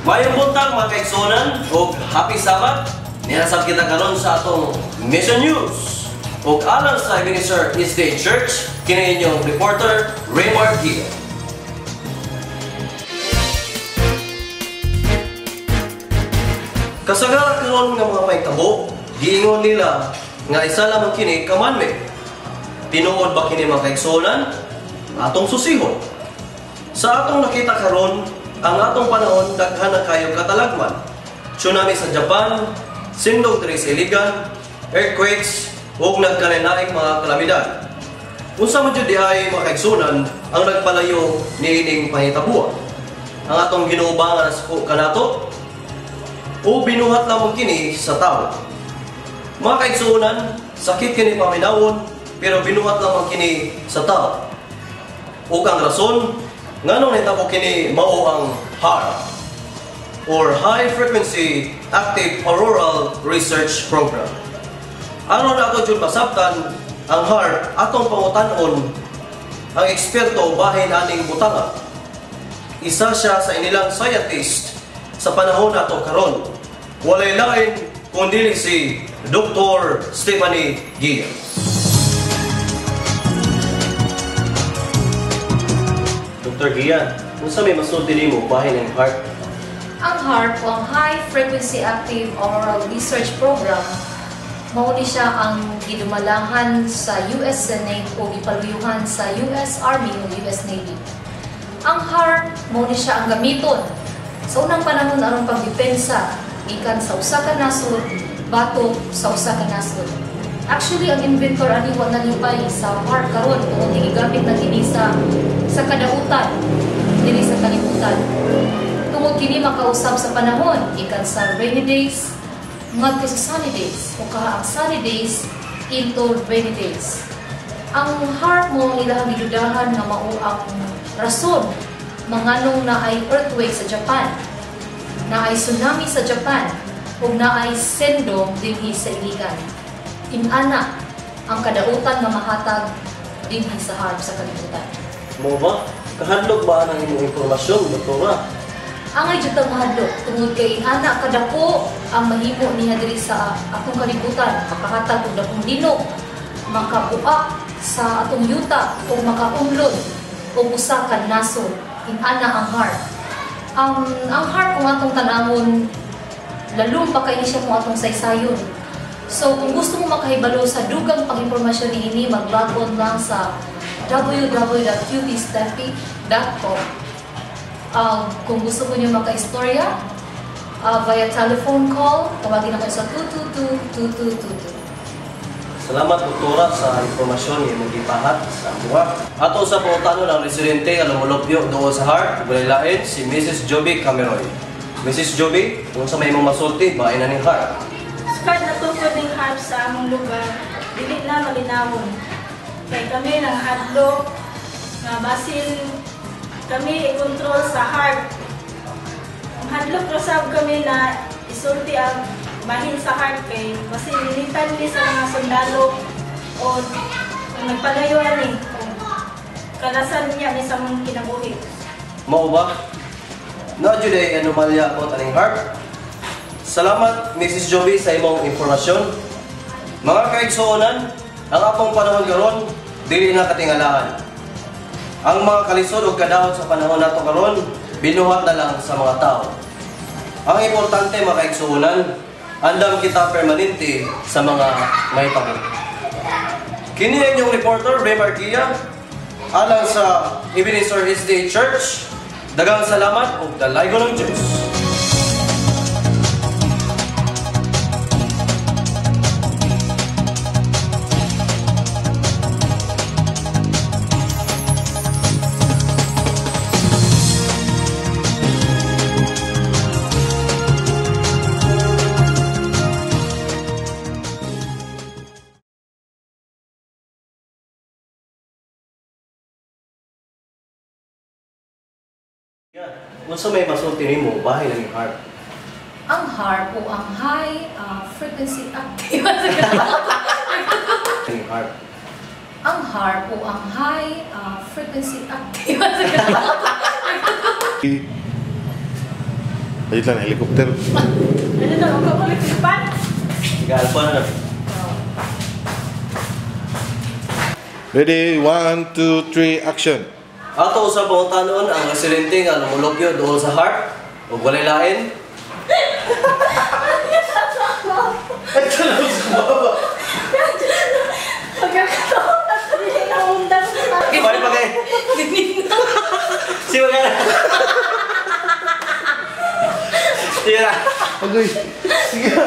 Mayong buntag mga kaigsunan o happy Sabbath. Nirasab kita karon sa atong Mission News. O alang sa Ebenezer East Day Church, kini inyong reporter Raymond Gill. Kasagara karon nga mga mahitabo, giingon nila nga isa lamang kini commandment. Tinuod ba kini mga kaigsunan? Atong susihon. Sa atong nakita karon, ang atong panahon daghan na kayo katalagman. Tsunami sa Japan, sindog diri sa Iligan, earthquakes, ug nagkalain-laing mga kalamidad. Unsa man jud diay mga kaigsunan ang nagpalayo niining panghitabuan? Ang atong ginuubangan sa kanato o binuhat lamang kini sa tao. Mga kaigsunan, sakit kini paminawon pero binuhat lamang kini sa tao. Ug ang rason nganong nahitabo kini mao ang HAARP or High Frequency Active Auroral Research Program. Aron ato jud masabtan ang HAARP atong pangutan-on ang eksperto bahin aning butanga. Isa siya sa inilang scientist sa panahon nato karon. Walay lain kundi si Dr. Stephanie Gill. Dr. Gian, kung sa may masulti nimo bahin ang HAARP? Ang HAARP o ang High Frequency Active Auroral Research Program, mauni siya ang gidumalahan sa US Senate o gipaluyuhan sa US Army o US Navy. Ang HAARP, mauni siya ang gamiton sa unang panahon aron pagdepensa gikan sa usa ka nasod batok sa usa ka nasod. Actually, ang inventor ani wa nalipay sa HAARP karon kung gigamit na kini sa kadautan dili sa kalibutan. Tungod kini makausab sa panahon ikan sa rainy days ngadto sa sunny days o ang sunny days into rainy days. Ang HAARP mo ilang gidudahan nga mao ang rason manganong naay earthquake sa Japan, naay tsunami sa Japan ug naay sendong dinhi sa Iligan. Inana ang kadautan nga mahatag dinhi sa HAARP sa kalibutan. Mo ba? Kahadlok ba ang imong impormasyon, doktora? Angay jud ang mahadlok tungod kay inana kadako ang mahimo niya diri sa atong kalibutan, makahatag og dakong dino, makabuak sa atong yuta o makaumlod o usa ka nasod. Inana ang HAARP. Ang HAARP kung atong tanawon lalong pa kay siya kung atong saysayon. So kung gusto mo makahibalo sa dugang pang-impormasyon niini, maglagon lang sa www.qbstampy.com. Kung gusto mo niyo maka-istorya, via telephone call, tawagin na kayo sa 222-2222. Salamat, doktora, sa impormasyon nga magipahat sa buha. Ato sa pangutano ng residente nga lumulupyo doon sa HAARP, bulilain si Mrs. Joby Cameroy. Mrs. Joby, kung sa may mong masulti, bain na ng HAARP. Squad na tukod ng HAARP sa among lugar, dili na malinawon. Kaya kami ng hadlok nga basin kami i-control sa HAARP. Ang hadlok rasab kami na isulti ang bahin sa HAARP kay basin nilitan ni sa mga sundalo o nagpalayoan ni kalasan niya ni sa mong kinabuhi. Mao ba? Na-dyo day anomalya about aning HAARP? Salamat, Mrs. Joby, sa imong impormasyon. Mga kaigsuonan, ang akong panahon karon dili na katingalaan. Ang mga kalisod o kadaot sa panahon nato karon binuhat na lang sa mga tao. Ang importante mga kaigsuonan, andam kita permanente sa mga mahitabo. Kini ang inyong reporter, Ray Marquilla, alang sa Ebenezer East Day Church. Daghang salamat ug dalaygon ng Diyos. Unsa may masulti nimo bahin ang HAARP? Ang HAARP o ang High Frequency Active Ang HAARP. Ang HAARP o ang High Frequency Active Ayun lang, helicopter. Ano daw, ang kapalit sa pan? Galpa na. Ready, 1, 2, 3, action. Ato usab mo tanon ang residente nga namulokyo dool sa heart ug walay lain. Ay, tanong sa baba. Pagkakataon at hindi na undang sa pan. Pwede pa kayo. Si Magana. Sige na. Agoy. Sige.